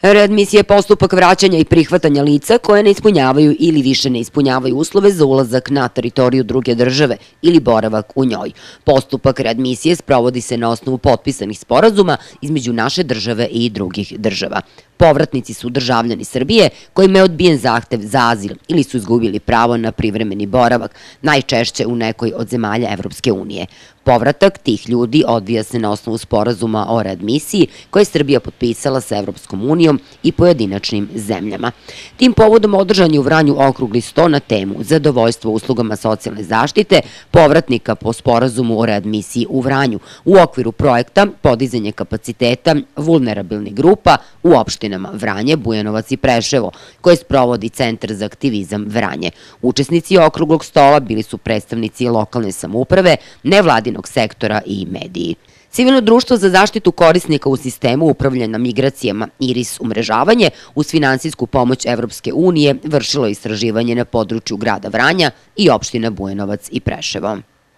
Readmisija je postupak vraćanja i prihvatanja lica koje ne ispunjavaju ili više ne ispunjavaju uslove za ulazak na teritoriju druge države ili boravak u njoj. Postupak readmisije sprovodi se na osnovu potpisanih sporazuma između naše države i drugih država. Povratnici su državljani Srbije kojima je odbijen zahtev za azil ili su izgubili pravo na privremeni boravak, najčešće u nekoj od zemalja Evropske unije. Povratak tih ljudi odvija se na osnovu sporazuma o readmisiji koje je Srbija potpisala sa Evropskom unijom i pojedinačnim zemljama. Tim povodom održan je u Vranju okrugli sto na temu zadovoljstvo uslugama socijalne zaštite povratnika po sporazumu o readmisiji u Vranju u okviru projekta podizanje kapaciteta vulnerabilnih grupa u opštinama Vranje, Bujanovac i Preševo, koje sprovodi Centar za aktivizam Vranje. Učesnici okruglog stola bili su predstavnici lokalne samouprave, nevladinog sektora i mediji. Civilno društvo za zaštitu korisnika u sistemu upravljanja migracijama IRIS umrežavanje uz finansijsku pomoć Evropske unije vršilo istraživanje na području grada Vranja i opština Bujanovac i Preševo.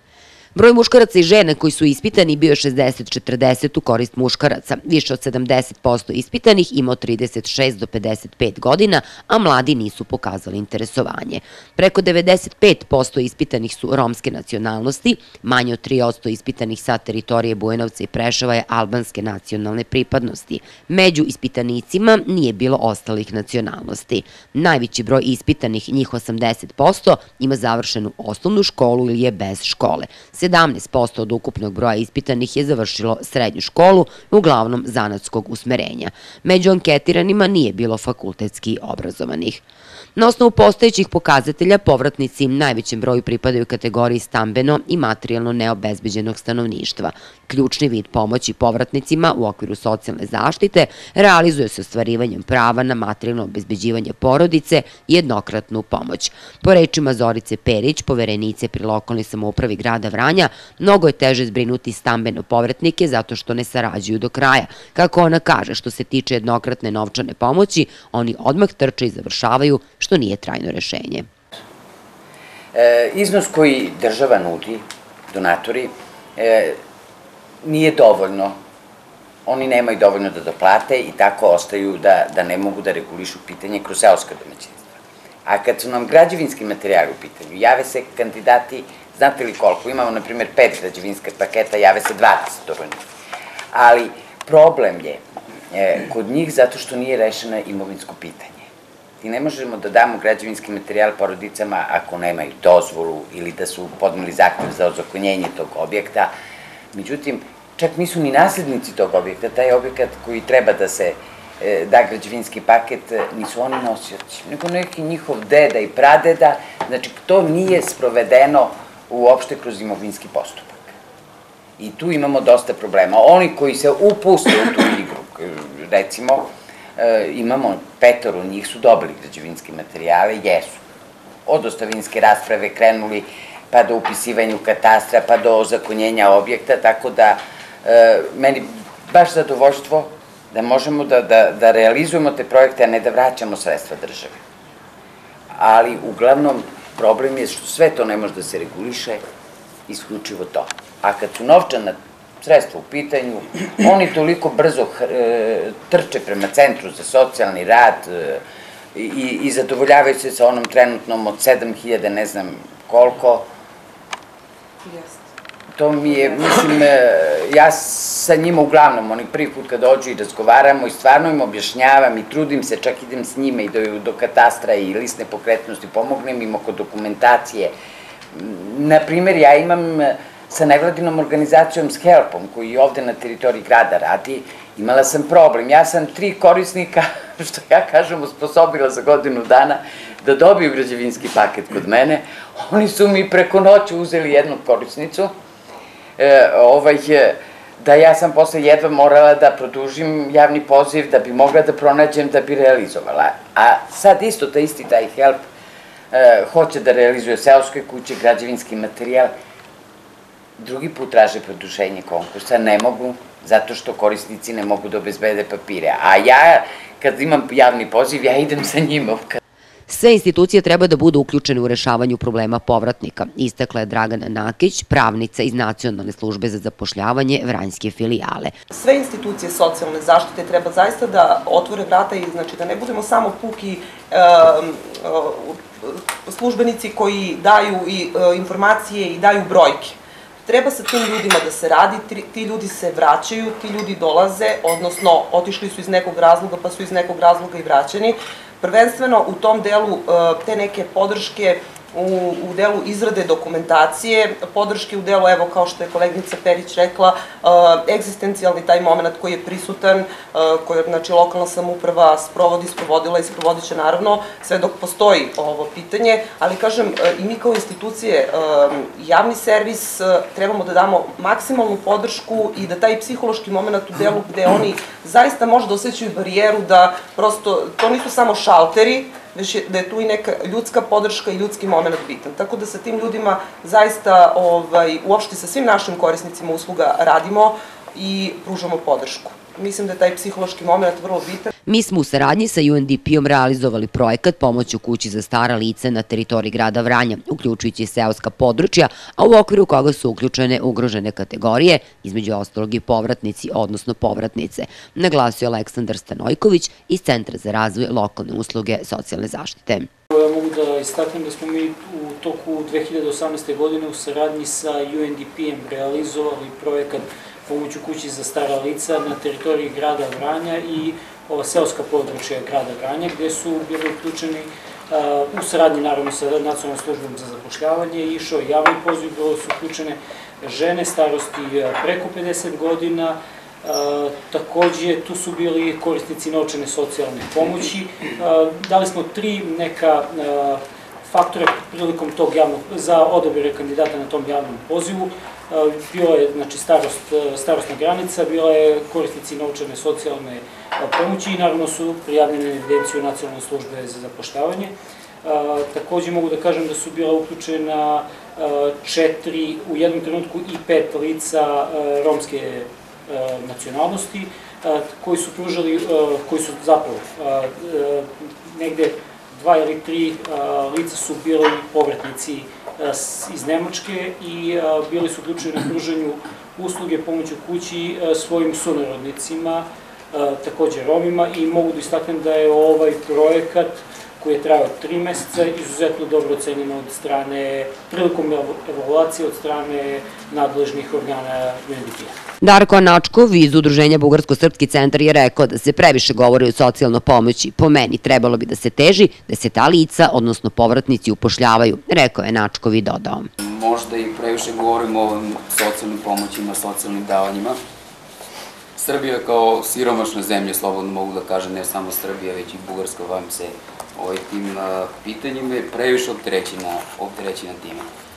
Broj muškaraca i žena koji su ispitani bio je 60-40 u korist muškaraca. Više od 70% ispitanih imao 36 do 55 godina, a mladi nisu pokazali interesovanje. Preko 95% ispitanih su romske nacionalnosti, manje od 3% ispitanih sa teritorije Bujanovca i Preševa je albanske nacionalne pripadnosti. Među ispitanicima nije bilo ostalih nacionalnosti. Najveći broj ispitanih, njih 80%, ima završenu osnovnu školu ili je bez škole. 17% od ukupnog broja ispitanih je završilo srednju školu, uglavnom zanatskog usmerenja. Među anketiranima nije bilo fakultetski obrazovanih. Na osnovu postojećih pokazatelja, povratnici najvećem broju pripadaju kategoriji stambeno i materijalno neobezbeđenog stanovništva. Ključni vid pomoći povratnicima u okviru socijalne zaštite realizuje se ostvarivanjem prava na materijalno obezbeđivanje porodice i jednokratnu pomoć. Po rečima Zorice Perić, poverenice pri lokalnoj samoupravi grada Vranja, mnogo je teže zbrinuti stambeno povratnike zato što ne sarađuju do kraja. Kako ona kaže, što se tiče jednokratne novčane pomoći, oni odmah trče i završavaju, što nije trajno rešenje. Iznos koji država nudi, donatori, nije dovoljno. Oni nemaju dovoljno da doplate i tako ostaju da ne mogu da regulišu pitanje kroz seoska domaćinstva. A kad su nam građevinski materijali u pitanju, jave se kandidati, znate li koliko? Imamo, na primjer, 5 građevinskih paketa, jave se 20 do njih. Ali problem je kod njih zato što nije rešeno imovinsko pitanje. I ne možemo da damo građevinski materijal porodicama ako nemaju dozvolu ili da su podneli zahtev za ozakonjenje tog objekta. Međutim, čak nisu ni naslednici tog objekta, taj objekat koji treba da se da građevinski paket, nisu oni nosioci, nego neki njihov deda i pradeda, znači to nije sprovedeno uopšte kroz imovinski postupak. I tu imamo dosta problema. Oni koji se upuste u tu igru, recimo, imamo 5 njih su dobili građevinske materijale, jesu. Od ostavinske rasprave krenuli, pa do upisivanja katastra, pa do ozakonjenja objekta, tako da meni baš zadovoljstvo da možemo da realizujemo te projekte, a ne da vraćamo sredstva države. Ali, uglavnom, problem je što sve to ne može da se reguliše, isključivo to. A kad su novčana sredstva u pitanju, oni toliko brzo trče prema Centru za socijalni rad i zadovoljavaju se sa onom trenutnom od 7.000, ne znam koliko. To mi je, mislim, ja sa njima uglavnom, oni prvi put kad dođu i razgovaramo i stvarno im objašnjavam i trudim se, čak idem s njima i do katastra i list nepokretnosti, pomognem im oko dokumentacije. Naprimjer, ja imam sa nevladinom organizacijom s Helpom, koji ovde na teritoriji grada radi, imala sam problem. Ja sam 3 korisnika, što ja kažem, osposobila za godinu dana da dobiju građevinski paket kod mene. Oni su mi preko noći uzeli jednu korisnicu, da ja sam posle jedva morala da produžim javni poziv da bi mogla da pronađem, da bi realizovala. A sad isto taj Help hoće da realizuje seoske kuće, građevinski materijal, drugi put traže produženje konkursa, ne mogu, zato što korisnici ne mogu da obezbede papire. A ja, kad imam javni poziv, ja idem sa njima. Sve institucije treba da budu uključene u rešavanju problema povratnika, istakla je Dragana Nakić, pravnica iz Nacionalne službe za zapošljavanje Vranjske filijale. Sve institucije socijalne zaštite treba zaista da otvore vrata i znači da ne budemo samo puki službenici koji daju informacije i daju brojke. Treba sa tim ljudima da se radi, ti ljudi se vraćaju, ti ljudi dolaze, odnosno otišli su iz nekog razloga pa su iz nekog razloga i vraćeni. Prvenstveno u tom delu te neke podrške u delu izrade dokumentacije, podrške u delu, evo kao što je koleginica Perić rekla, egzistencijalni taj moment koji je prisutan, koji je znači lokalna samouprava sprovodila i sprovodit će naravno sve dok postoji ovo pitanje, ali kažem i mi kao institucije, javni servis, trebamo da damo maksimalnu podršku i da taj psihološki moment u delu gde oni zaista možda osjećaju barijeru da prosto, to nisu samo šalteri, već da je tu i neka ljudska podrška i ljudski moment bitan. Tako da sa tim ljudima zaista uopšte sa svim našim korisnicima usluga radimo i pružamo podršku. Mislim da je taj psihološki moment vrlo bitan. Mi smo u saradnji sa UNDP-om realizovali projekat pomoć u kući za stara lica na teritoriji grada Vranja, uključujući seoska područja, a u okviru koga su uključene ugrožene kategorije, između ostalog i povratnici, odnosno povratnice, naglasio Aleksandar Stanojković iz Centra za razvoj lokalne usluge socijalne zaštite. Mogu da istaknem da smo mi u toku 2018. godine u saradnji sa UNDP-em realizovali projekat pomoć u kući za stara lica na teritoriji grada Vranja i seoska područja grada Vranja, gde su bili uključeni u saradnji naravno sa Nacionalnom službom za zapošljavanje, išao javni poziv, bilo su uključene žene starosti preko 50 godina, takođe tu su bili korisnici novčane socijalne pomoći. Dali smo 3 neka faktore prilikom tog javnog, za odabire kandidata na tom javnom pozivu. Bila je znači, starostna granica, bila je korisnici novčane socijalne pomoći i naravno su prijavljene na evidenciju Nacionalne službe za zapošljavanje. Takođe mogu da kažem da su bila uključena 4, u jednom trenutku i 5 lica romske nacionalnosti koji su pružali, koji su zapravo negde 2 ili 3 lica su bili povratnici iz Nemačke i bili su uključeni na pružanju usluge pomoći u kući svojim sunarodnicima, takođe Romima, i mogu da istaknem da je ovaj projekat koji je trajao 3 meseca izuzetno dobro ocenjeno od strane, prilikom evaluacije od strane nadležnih organa UNDP-a. Darko Anačkov iz Udruženja Bugarsko-srpski centar je rekao da se previše govori o socijalnoj pomoći. Po meni trebalo bi da se teži da se ta lica, odnosno povratnici, upošljavaju, rekao je Anačkov i dodao. Možda i previše govorimo o socijalnim pomoćima, socijalnim davanjima. Srbija kao siromašna zemlja, slobodno mogu da kažem, ne samo Srbija, već i Bugarska, vam se tim pitanjima je previše opterećena time.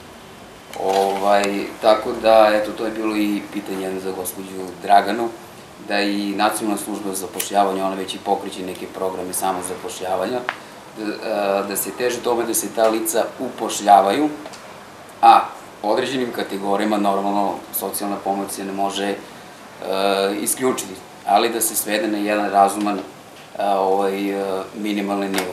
Tako da, eto, to je bilo i pitanje za gospođu Draganu, da i Nacionalna služba za zapošljavanje, ona već i pokreće neke programe samo zapošljavanja, da se teže tome da se ta lica upošljavaju, a određenim kategorijama, normalno, socijalna pomoć se ne može isključiti, ali da se svede na jedan razuman minimalni nivo.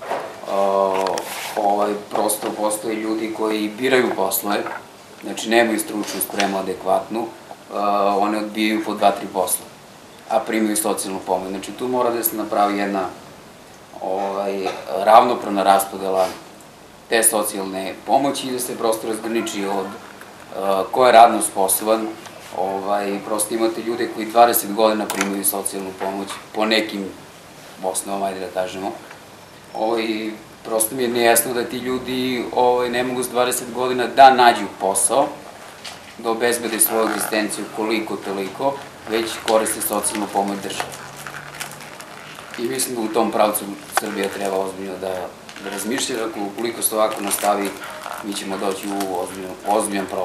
Prosto postoje ljudi koji biraju poslove, znači nemaju stručnu spremu adekvatnu, one odbijaju po 2-3 posla, a primaju socijalnu pomoć. Znači tu mora da se napravi jedna ravnopravna raspodela te socijalne pomoći i da se prosto razgraniči od ko je radno sposoban. Prosto imate ljude koji 20 godina primaju socijalnu pomoć po nekim osnovama, ajde da kažemo. Prosto mi je nejasno da ti ljudi ne mogu s 20 godina da nađu posao, da obezbede svoju egzistenciju koliko toliko, već koriste socijalnu pomoć države. I mislim da u tom pravcu Srbija treba ozbiljno da razmišlja, ukoliko se ovako nastavi, mi ćemo doći u ozbiljan problem.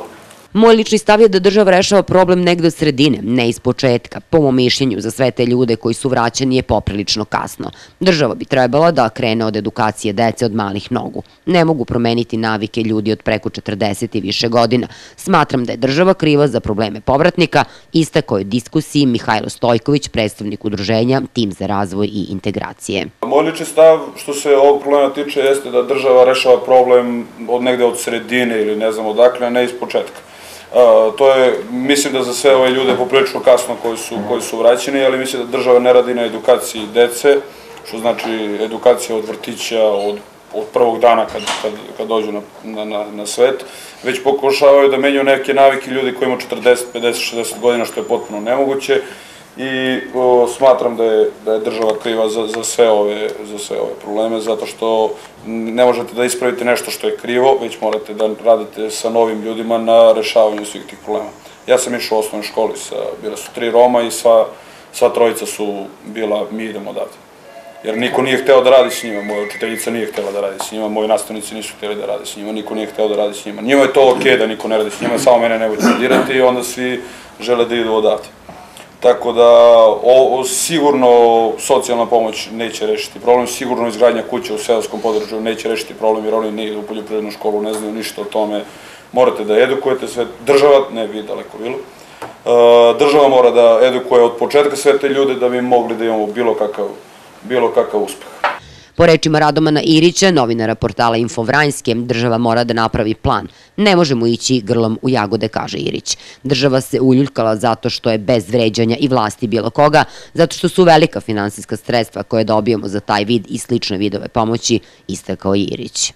Moj lični stav je da država rešava problem negde od sredine, ne iz početka. Po mom mišljenju, za sve te ljude koji su vraćeni je poprilično kasno. Država bi trebala da krene od edukacije dece od malih nogu. Ne mogu promeniti navike ljudi od preko 40 i više godina. Smatram da je država kriva za probleme povratnika, istakao je diskusiji Mihajlo Stojković, predstavnik udruženja Tim za razvoj i integracije. Moj lični stav što se ovog problema tiče jeste da država rešava problem negde od sredine ili ne znam odakle, a ne iz početka. To je, mislim da za sve ove ljude poprilično kasno koji su vraćeni, ali mislim da država ne radi na edukaciji dece, što znači edukacija od vrtića, od prvog dana kad dođu na svet, već pokušavaju da menjaju neke navike ljudi koji imaju 40, 50, 60 godina, što je potpuno nemoguće, i smatram da je država kriva za sve ove probleme, zato što ne možete da ispravite nešto što je krivo, već morate da radite sa novim ljudima na rešavanju svih tih problema. Ja sam išao u osnovnoj školi, bila su 3 Roma i sva trojica su bila mi idemo odavde. Jer niko nije hteo da radi s njima, moja učiteljica nije htela da radi s njima, moji nastavnici nisu hteli da radi s njima, niko nije hteo da radi s njima. Njima je to okej da niko ne radi s njima, samo mene ne bude dirati i onda svi žele da idu odavde. Tako da sigurno socijalna pomoć neće rešiti problem, sigurno izgradnja kuća u seoskom području neće rešiti problem jer oni ne idu u poljoprivrednu školu, ne znaju ništa o tome, morate da edukujete sve, država, ne bi daleko bilo, država mora da edukuje od početka sve te ljude da bi mogli da imamo bilo kakav uspeh. Po rečima Radomana Irića, novinara portala Info Vranjske, država mora da napravi plan. Ne možemo ići grlom u jagode, kaže Irić. Država se uljuljkala zato što je bez vređanja i vlasti bilo koga, zato što su velika finansijska sredstva koje dobijamo za taj vid i slične vidove pomoći, istakao je Irić.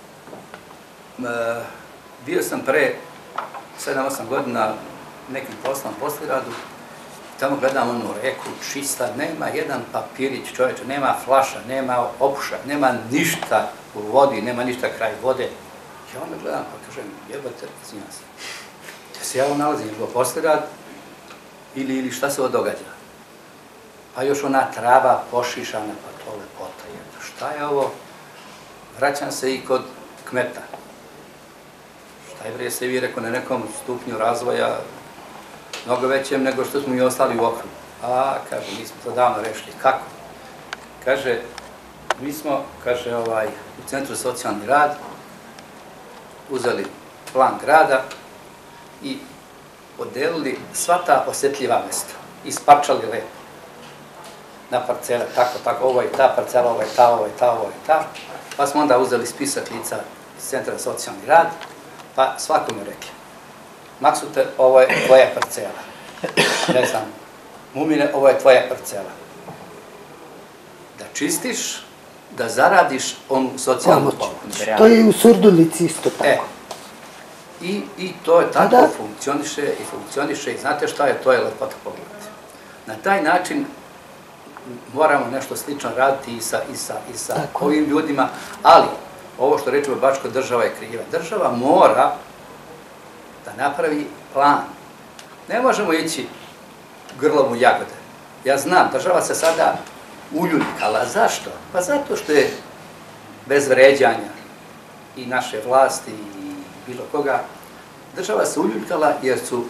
Bio sam pre 7-8 godina nekim poslom Posliradu. Tamo gledam onu reku, čista, nema jedan papirić, čoveče, nema flaša, nema opuša, nema ništa u vodi, nema ništa kraj vode. Ja onda gledam pa kažem, jebate, snima se. Da se ja ovo nalazim, je bilo Poslirad ili šta se ovo događa? Pa još ona trava pošišana, pa to lepota je. Šta je ovo? Vraćam se i kod kmeta. Šta je bre se vi rekao na nekom stupnju razvoja mnogo većem nego što smo i ostali u okrugu. A, kaže, mi smo to davno rešili. Kako? Kaže, mi smo, kaže, u Centru za socijalni rad uzeli plan grada i podelili sva ta osjetljiva mesta. Isparčali lepo. Na parcele, tako, ovo je ta parcela, ovo je ta. Pa smo onda uzeli spisak lica iz Centra za socijalni rad, pa svakome rekli. Maksute, ovo je tvoja parcela. Ne znam, Mumine, ovo je tvoja parcela. Da čistiš, da zaradiš onu socijalnu pomoć. To je i u Surdulici isto tako. I to je tako funkcioniše i znate šta je, to je lepota pogledati. Na taj način moramo nešto slično raditi i sa ovim ljudima, ali ovo što rečemo Bačka država je kriva. Država mora da napravi plan. Ne možemo ići grlom u jagode. Ja znam, država se sada uljuljkala. Zašto? Pa zato što je bez vređanja i naše vlasti i bilo koga, država se uljuljkala jer su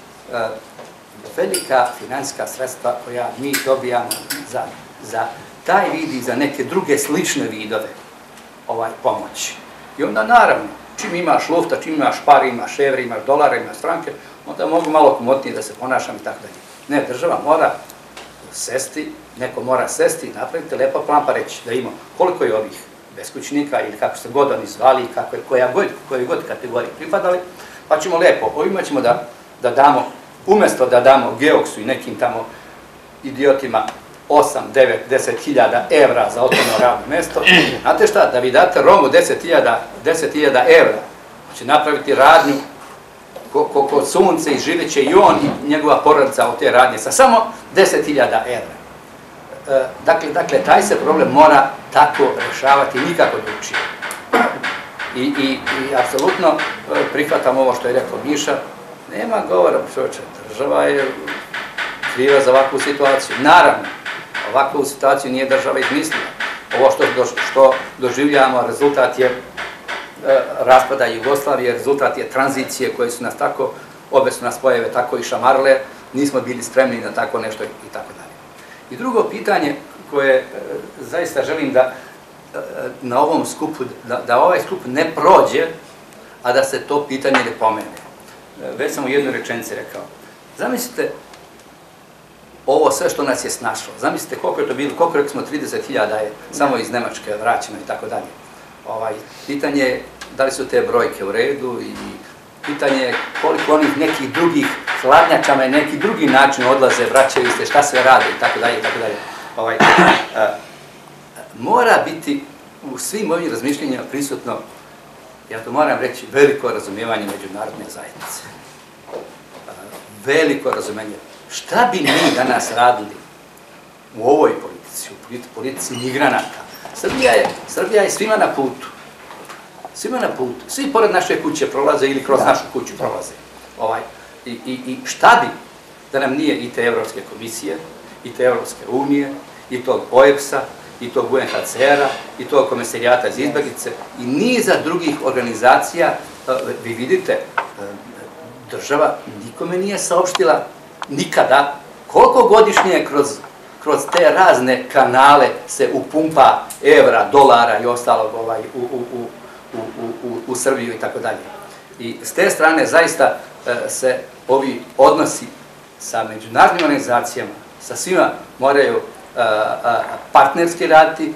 velika finansijska sredstva koja mi dobijamo za taj vid i za neke druge slične vidove pomoći. I onda naravno, čim imaš lufta, čim imaš pari, imaš evre, imaš dolare, imaš franke, onda mogu malo komotnije da se ponašam i tako dalje. Ne, država mora sesti, neko mora sesti i napraviti lepa plan pa reći da ima koliko je ovih beskućnika ili kako se god oni zvali, koje god kategorije pripadali, pa ćemo lepo, ovima ćemo da damo, umjesto da damo Geoksu i nekim tamo idiotima 8, 9, 10.000 evra za otvoreno radno mesto, znate šta, da vi date Romu 10.000 evra, će napraviti radnju kod sunce i živjet će i on i njegova porodica od te radnje sa samo 10.000 evra. Dakle, taj se problem mora tako rešavati, nikako drugačije. I apsolutno prihvatam ovo što je rekao Miša, nema govora, čovječe, država je kriva za ovakvu situaciju. Naravno, ovakvu situaciju nije država izmislila. Ovo što doživljamo, rezultat je raspada Jugoslavije, rezultat je tranzicije koje su nas tako, obe su nas pojave tako i šamarle, nismo bili spremni na tako nešto i tako dalje. I drugo pitanje koje zaista želim da na ovom skupu, da ovaj skup ne prođe, a da se to pitanje ne pomene. Već sam u jednoj rečenici rekao. Zamislite ovo sve što nas je snašlo. Zamislite koliko je to bilo, koliko rekli smo 30.000 je samo iz Nemačke vraćeno i tako dalje. Pitanje je da li su te brojke u redu i pitanje je koliko onih nekih drugih hladnjačama i neki drugi način odlaze, vraćaju se, šta sve rade i tako dalje i tako dalje. Mora biti u svim ovim razmišljenjima prisutno, ja to moram reći, veliko razumijevanje međunarodne zajednice. Veliko razumijevanje. Šta bi mi danas radili u ovoj politici, u politici migranata? Srbija je svima na putu. Svima na putu. Svi pored naše kuće prolaze ili kroz našu kuću prolaze. I šta bi da nam nije i te Evropske komisije, i te Evropske unije, i tog OEBS-a, i tog UNHCR-a, i tog Komesarijata za izbeglice, i niza drugih organizacija. Vi vidite, država nikome nije saopštila nikada koliko godišnje kroz te razne kanale se upumpa evra, dolara i ostalog u Srbiju i tako dalje. I s te strane zaista se ovi odnosi sa međunarodnim organizacijama, sa svima moraju partnerski raditi,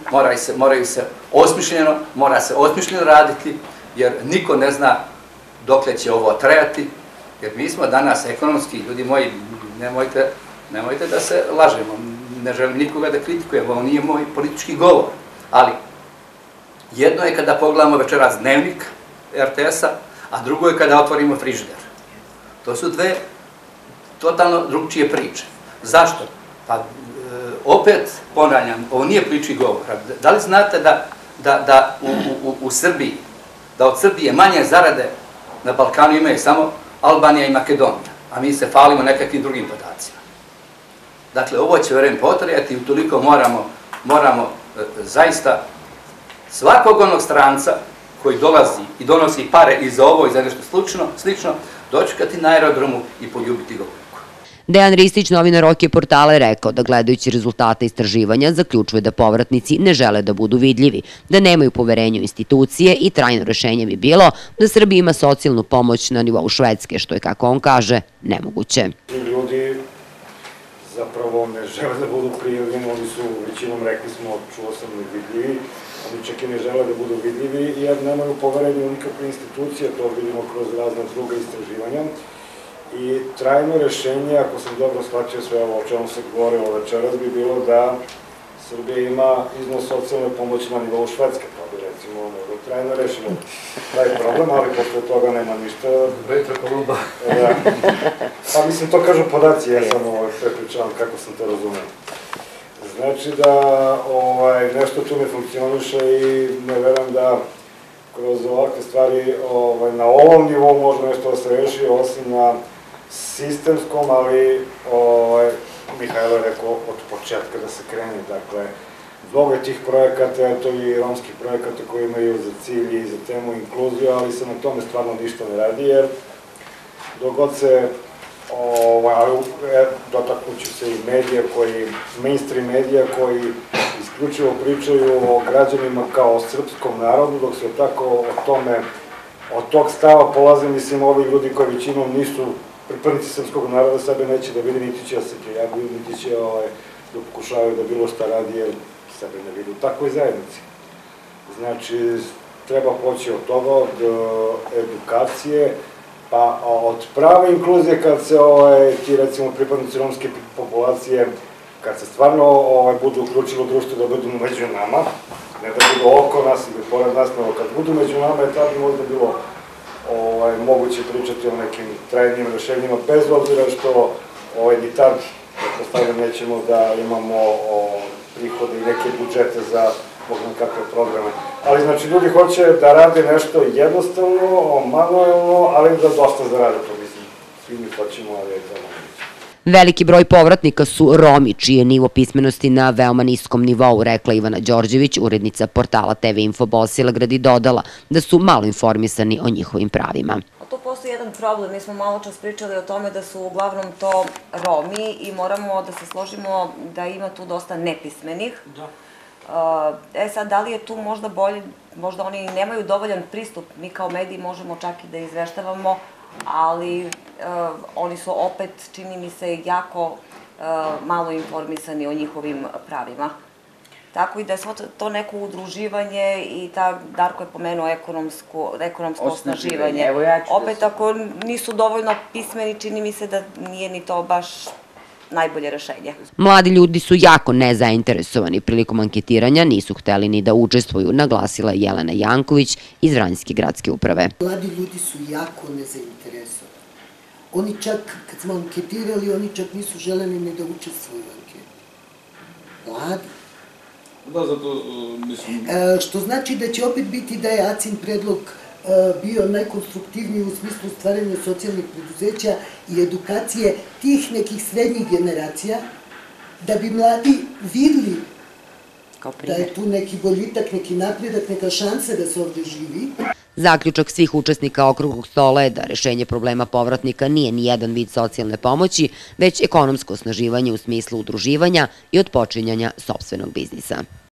mora se osmišljeno raditi, jer niko ne zna dokle će ovo trajati, jer mi smo danas ekonomski, ljudi moji, nemojte da se lažemo, ne želim nikoga da kritikujem, ovo nije moj politički govor, ali jedno je kada pogledamo večeras dnevnik RTS-a, a drugo je kada otvorimo frižider. To su dve totalno drugčije priče. Zašto? Pa opet ponavljam, ovo nije priči govor. Da li znate da u Srbiji, da od Srbije manje zarade na Balkanu imaju samo Albanija i Makedonija, a mi se falimo nekakvim drugim podacima. Dakle, ovo će vreme potrajati i utoliko moramo zaista svakog onog stranca koji dolazi i donosi pare i za ovo i za nešto slično, dočekati na aerodromu i poljubiti ga u ruku. Dejan Ristić, novinar OK portala, je rekao da gledajući rezultate istraživanja zaključuje da povratnici ne žele da budu vidljivi, da nemaju poverenje u institucije i trajno rešenje bi bilo da Srbija ima socijalnu pomoć na nivou Švedske, što je, kako on kaže, nemoguće. Ljudi zapravo ne žele da budu prijavljeni, oni su većinom, rekli smo, čuo sam, nevidljivi, oni čak i ne žele da budu vidljivi jer nemaju poverenje u nikakve institucije, to vidimo kroz razne druga istraživanja. I trajno rešenje, ako sam dobro shvatio sve ovo o čemu se govorilo večeras, bi bilo da Srbija ima iznos socijalne pomoći na nivou Švedske, pa bi recimo moglo trajno rešeno taj problem, ali posle toga nema ništa. Vetra Kolumba. Pa mislim, to kažu podaci, ja sam prepričavam kako sam to razumeo. Znači da nešto tu ne funkcioniše i ne verujem da kroz ovakve stvari na ovom nivou može nešto da se reši, osim na sistemskom, ali Mihajlo je rekao od početka da se krene. Dakle, mnogo je tih projekata, eto i romskih projekata koji imaju za cilj i za temu inkluziju, ali se na tome stvarno ništa ne radi, jer dogod se dotaknuću se i medija mainstream medija koji isključivo pričaju o građanima kao o srpskom narodu, dok se tako o tome, od tog stava polaze, mislim, ovi ljudi koji većinom nisu pripadnici srpskog naroda, sebe neće da vidi, niti će da se prijavljuju, niti će da pokušavaju da bilo šta radi, jer sebe ne vidi u takvoj zajednici. Znači, treba poći od toga, od edukacije, pa od prave inkluzije kad se ti, recimo, pripadnici romske populacije, kad se stvarno budu uključili u društvo da budu među nama, ne da budu oko nas ili pored nas, nego kad budu među nama, je tada bi možda bilo moguće pričati o nekim trajnim rešenjima, bez obzira što ni tad, pretpostavljam, nećemo da imamo prihode i neke budžete za kakve programe. Ali, znači, ljudi hoće da rade nešto jednostavno, manuelno, ali da dosta zarade, to mislim. Svi mi hoćemo, ali je to moguće. Veliki broj povratnika su Romi, čiji je nivo pismenosti na veoma niskom nivou, rekla Ivana Đorđević, urednica portala TV Info Bosilegrad, i dodala da su malo informisani o njihovim pravima. Tu postoji jedan problem, mi smo malo čas pričali o tome da su uglavnom to Romi i moramo da se složimo da ima tu dosta nepismenih. Sad, da li je tu možda bolje, možda oni nemaju dovoljan pristup, mi kao mediji možemo čak i da izveštavamo, ali oni su opet, čini mi se, jako malo informisani o njihovim pravima. Tako i da je to neko udruživanje i Darko je pomenuo ekonomsko osnaživanje. Opet, ako nisu dovoljno pismeni, čini mi se da nije ni to baš najbolje rešenje. Mladi ljudi su jako nezainteresovani prilikom anketiranja, nisu hteli ni da učestvuju, naglasila Jelena Janković iz Vranjske gradske uprave. Mladi ljudi su jako nezainteresovani. Oni čak, kad smo anketirali, oni čak nisu želeli ni da učestvuju u anketu. Mladi. Da, zato mislim... Što znači da će opet biti da je ACIN predlog bio najkonstruktivniji u smislu stvaranja socijalnih preduzeća i edukacije tih nekih srednjih generacija, da bi mladi videli da je tu neki boljitak, neki napredak, neka šansa da se ovde živi. Zaključak svih učesnika okruglog stola je da rešenje problema povratnika nije ni jedan vid socijalne pomoći, već ekonomsko osnaživanje u smislu udruživanja i otpočinjanja sopstvenog biznisa.